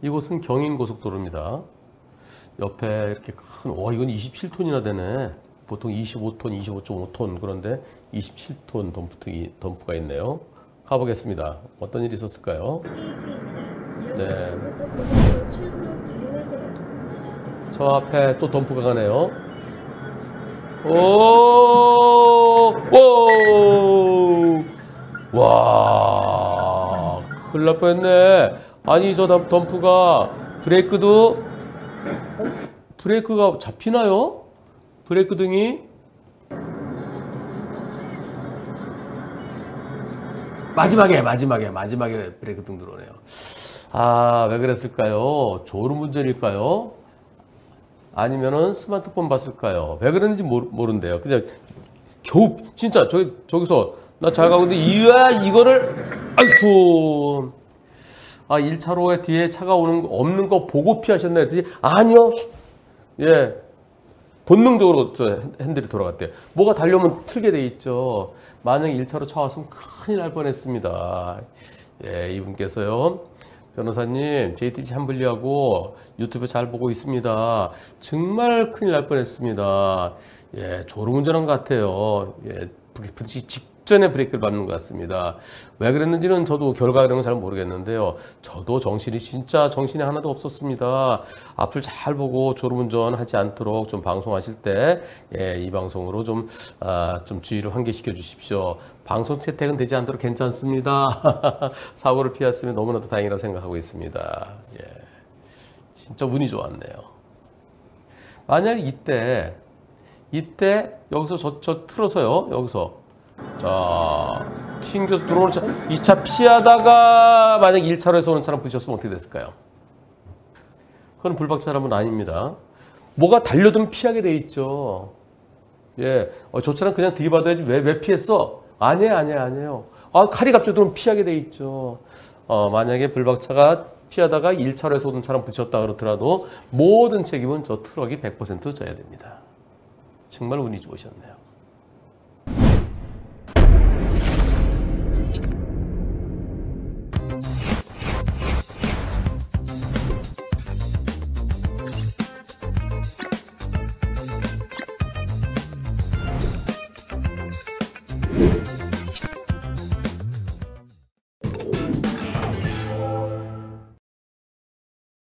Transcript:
이곳은 경인고속도로입니다. 옆에 이렇게 큰, 이건 27톤이나 되네. 보통 25톤, 25.5톤, 그런데 27톤 덤프가 있네요. 가보겠습니다. 어떤 일이 있었을까요? 네. 저 앞에 또 덤프가 가네요. 오! 와! 큰일 날 뻔했네. 아니, 저 덤프가 브레이크가 잡히나요? 브레이크 등이? 마지막에 브레이크 등 들어오네요. 아, 왜 그랬을까요? 졸음운전일까요? 아니면은 스마트폰 봤을까요? 왜 그랬는지 모른대요. 그냥 겨우, 진짜, 저기서 나 잘 가고 있는데, 이거를, 아이쿠. 1차로에 뒤에 차가 없는 거 보고 피하셨나요? 그랬더니, 아니요. 예. 본능적으로 저 핸들이 돌아갔대요. 뭐가 달려오면 틀게 돼 있죠. 만약에 1차로 차 왔으면 큰일 날 뻔했습니다. 예, 이분께서요. 변호사님, JTBC 한분리하고 유튜브 잘 보고 있습니다. 정말 큰일 날 뻔했습니다. 예, 졸음운전한 것 같아요. 예, 부딪히기 직전에 브레이크를 밟는 것 같습니다. 왜 그랬는지는 저도 결과는 잘 모르겠는데요. 저도 진짜 정신이 하나도 없었습니다. 앞을 잘 보고 졸음운전 하지 않도록 좀 방송하실 때, 예, 이 방송으로 좀 주의를 환기시켜 주십시오. 방송 채택은 되지 않도록 괜찮습니다. 사고를 피했으면 너무나도 다행이라고 생각하고 있습니다. 예, 진짜 운이 좋았네요. 만약 이때 여기서 저 틀어서요. 여기서 자 튕겨서 들어오는 차, 이 차 피하다가 만약 1차로에서 오는 차랑 부딪혔으면 어떻게 됐을까요? 그건 불박차라면 아닙니다. 뭐가 달려들면 피하게 돼 있죠. 예, 저 차랑 그냥 들이받아야지 왜 피했어? 아니에요. 칼이 갑자기 들어오면 피하게 돼 있죠. 만약에 불박차가 피하다가 1차로에서 오는 차랑 부딪혔다 그러더라도 모든 책임은 저 트럭이 100% 져야 됩니다. 정말 운이 좋으셨네요.